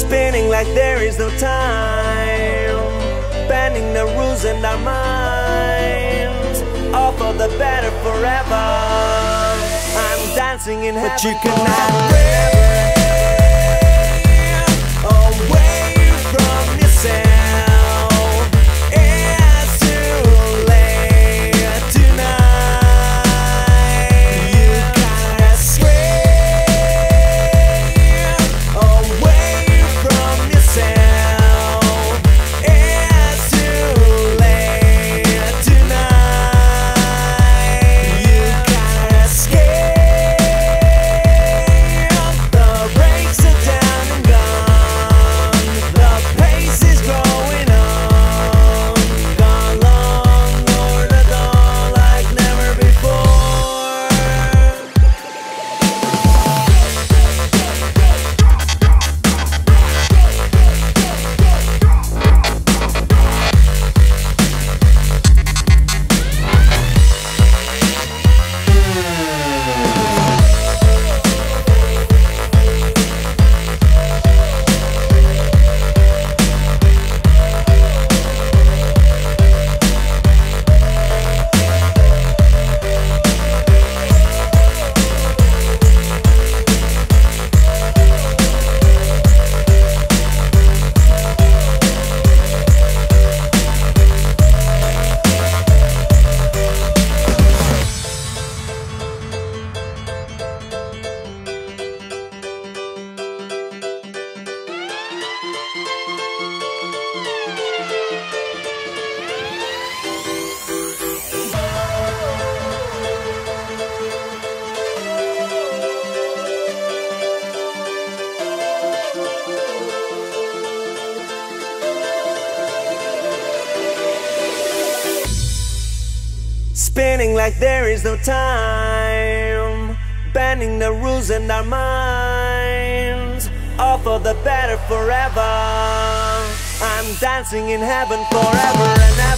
Spinning like there is no time, bending the rules in our minds, all for the better forever. I'm dancing in heaven, but you cannot break away from yourself. It's too late tonight. You can't escape away from yourself. It's too late tonight. You can't escape. The brakes are down and gone. The pace is going on. Gone long or the dawn like never before. Spinning like there is no time, bending the rules in our minds, all for the better forever. I'm dancing in heaven forever and ever.